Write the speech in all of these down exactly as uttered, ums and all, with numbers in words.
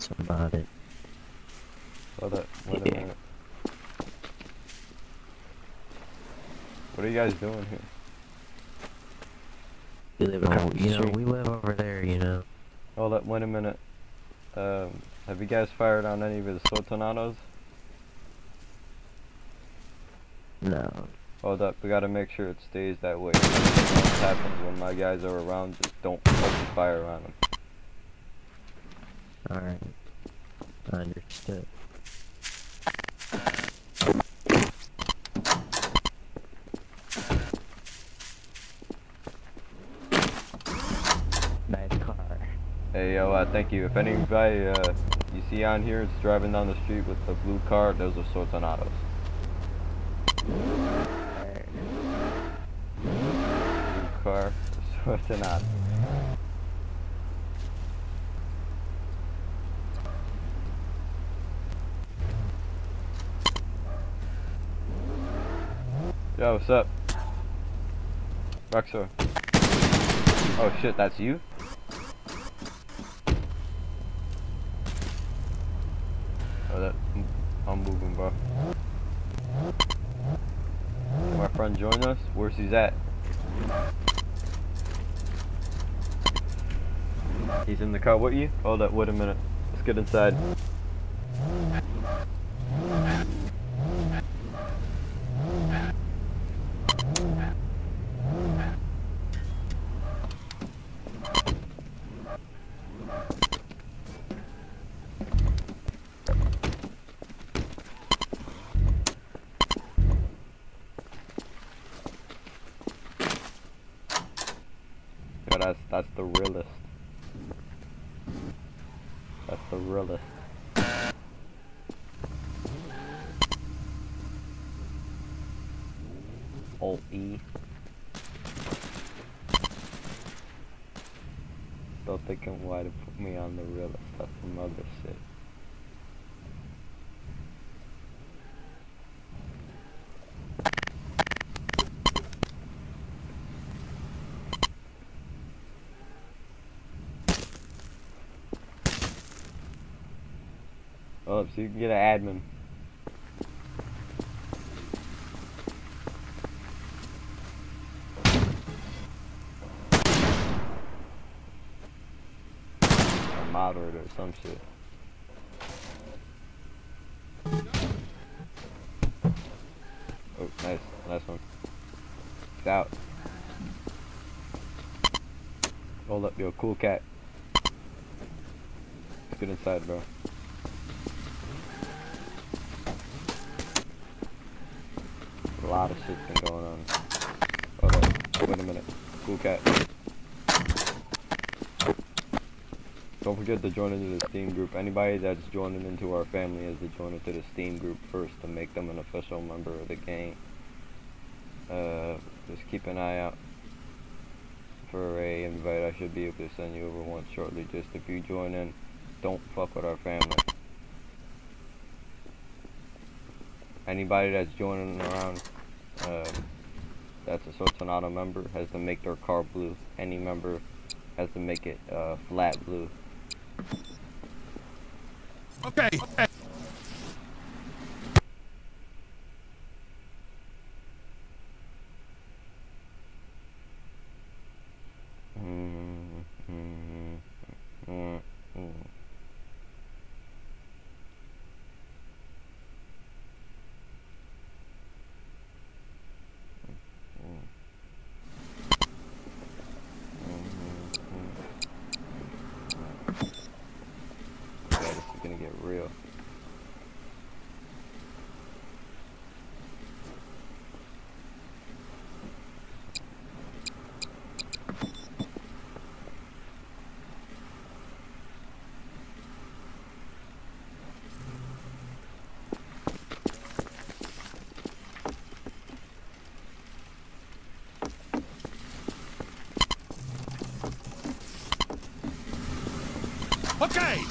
That's about it. Hold up, wait a Yeah. minute. What are you guys doing here? We live Across over, the you know, street. we live over there, you know. Hold up, wait a minute. Um, have you guys fired on any of his Sotonados? No. Hold up, we gotta make sure it stays that way. If anything else happens when my guys are around, just don't fucking fire on them. Alright. Understood. Nice car. Hey, yo, uh, thank you. If anybody uh, you see on here is driving down the street with the blue car, those are Sotonados. Alright. Blue car, Sotonado. Yo, what's up? Roxor. Oh shit, that's you? Oh, that, I'm moving, bro. Can my friend join us? Where's he at? He's in the car with you? Hold up, wait a minute. Let's get inside. Yo, that's, that's the realest. That's the realest. Alt E. Still thinking why to put me on the realist. That's some other shit. Oh, so you can get an admin. A moderator or some shit. Oh, nice. Nice one. It's out. Hold up, yo, cool cat. Let's get inside, bro. A lot of shit's been going on. Hold up, wait a minute. Cool cat. Don't forget to join into the Steam group. Anybody that's joining into our family has to join into the Steam group first to make them an official member of the game. Uh, just keep an eye out for a invite. I should be able to send you over one shortly. Just if you join in, don't fuck with our family. Anybody that's joining around, uh, that's a Sotonado member, has to make their car blue. Any member has to make it uh, flat blue. Okay. okay. Mm, mm, mm, mm. Yeah, this is gonna get real. Okay.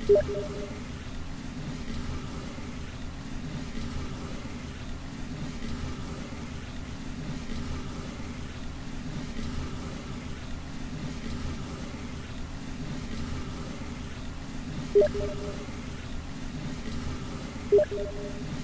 you